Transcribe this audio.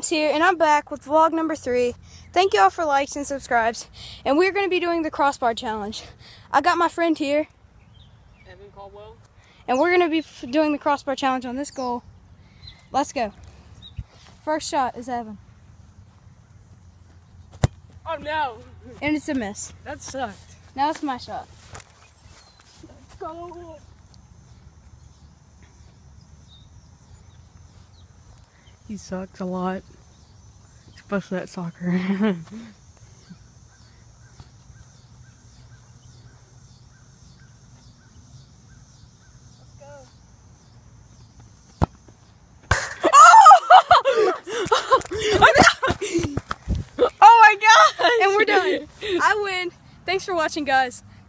Chris here, and I'm back with vlog number 3. Thank you all for likes and subscribes. And we're going to be doing the crossbar challenge. I got my friend here, Evan Caldwell, and we're going to be doing the crossbar challenge on this goal. Let's go. First shot is Evan. oh no! And it's a miss. That sucked. Now it's my shot. Let's go! He sucks a lot. Especially at soccer. Oh my god! And we're done. I win. Thanks for watching, guys.